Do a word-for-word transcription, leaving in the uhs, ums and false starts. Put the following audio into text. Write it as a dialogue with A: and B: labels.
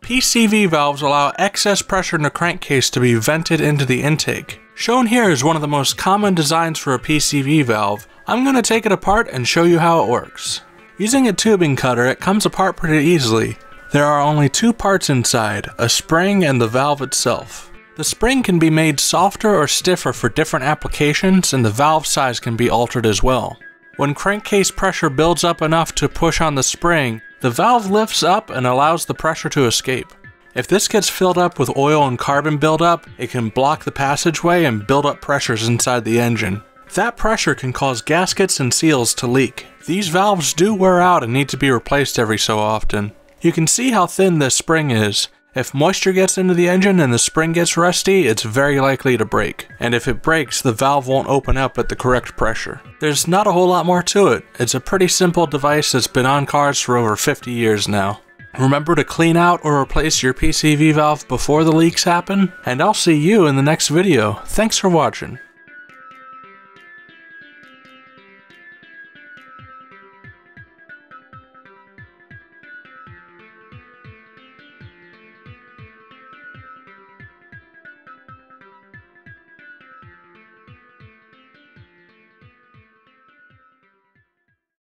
A: P C V valves allow excess pressure in the crankcase to be vented into the intake. Shown here is one of the most common designs for a P C V valve. I'm going to take it apart and show you how it works. Using a tubing cutter, it comes apart pretty easily. There are only two parts inside, a spring and the valve itself. The spring can be made softer or stiffer for different applications, and the valve size can be altered as well. When crankcase pressure builds up enough to push on the spring, the valve lifts up and allows the pressure to escape. If this gets filled up with oil and carbon buildup, it can block the passageway and build up pressures inside the engine. That pressure can cause gaskets and seals to leak. These valves do wear out and need to be replaced every so often. You can see how thin this spring is. If moisture gets into the engine and the spring gets rusty, it's very likely to break. And if it breaks, the valve won't open up at the correct pressure. There's not a whole lot more to it. It's a pretty simple device that's been on cars for over fifty years now. Remember to clean out or replace your P C V valve before the leaks happen, and I'll see you in the next video. Thanks for watching.